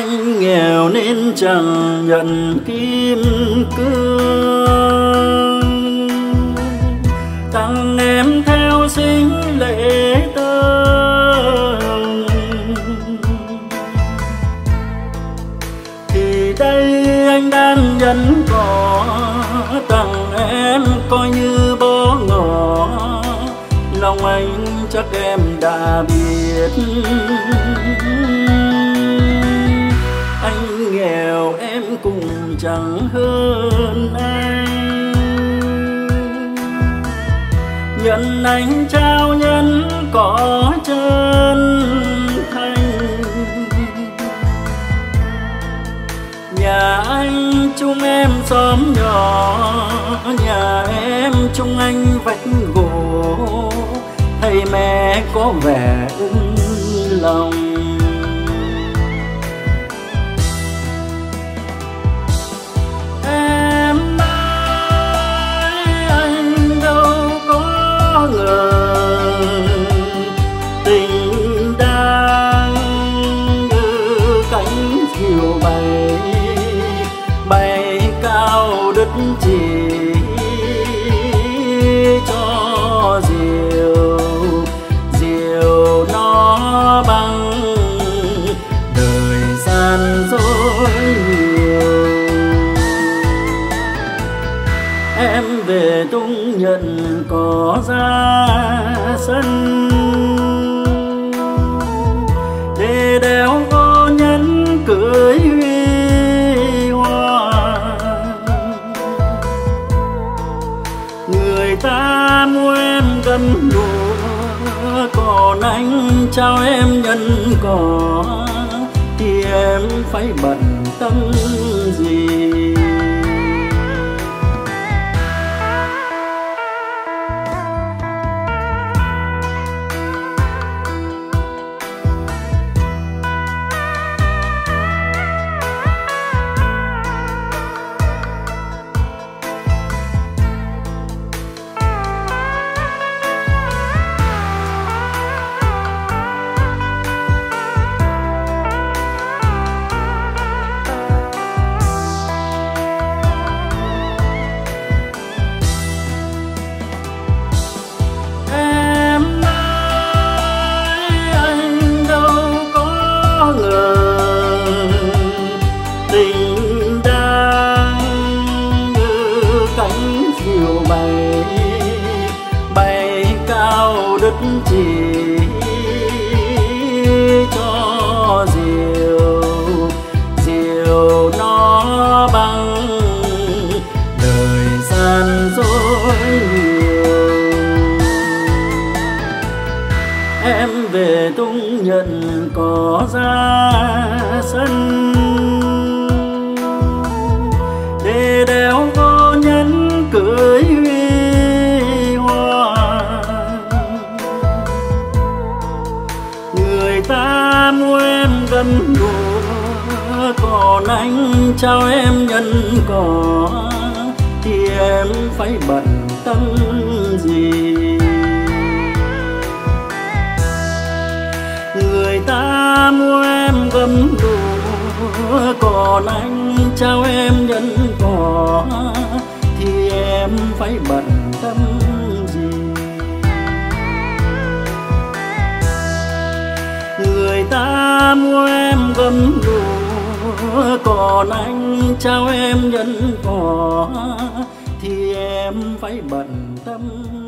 Anh nghèo nên chẳng nhận kim cương, tặng em theo sinh lễ tân. Thì đây anh đang nhẫn cỏ, tặng em coi như bó ngỏ. Lòng anh chắc em đã biết, anh nghèo em cũng chẳng hơn anh. Nhận anh trao nhẫn có chân thành, nhà anh chung em xóm nhỏ, nhà em chung anh vách gỗ. Thầy mẹ có vẻ ưng lòng, em ơi anh đâu có ngờ tình đang như cánh diều bay, bay cao đất chỉ cho diều, diều nó băng đời gian dối nhiều. Em về tung nhận có ra sân, để đeo vô nhẫn cưới huy hoàng. Người ta mua em gấm lụa, còn anh trao em nhân cỏ. Thì em phải bận tâm gì? Tình đang như cánh diều bay, bay cao đất chỉ cho diều, diều nó băng đời gian dối nhiều. Em về tung nhận có ra sân, để đeo vô nhẫn cưới huy hoàng. Người ta mua em gấm lụa, còn anh trao em nhân cỏ. Thì em phải bận tâm gì? Người ta mua em gấm lụa, còn anh trao em nhân cỏ. Thì em phải bận tâm gì? Người ta mua em gấm lụa, còn anh trao em nhân cỏ. Thì em phải bận tâm